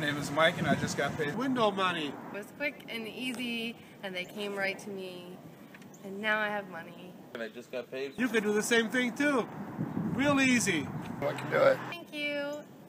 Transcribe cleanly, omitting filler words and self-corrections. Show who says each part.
Speaker 1: name is Mike and I just got paid window money.
Speaker 2: It was quick and easy and they came right to me and now I have money.
Speaker 3: And I just got paid.
Speaker 1: You could do the same thing too. Real easy.
Speaker 4: I can do it.
Speaker 2: Thank you.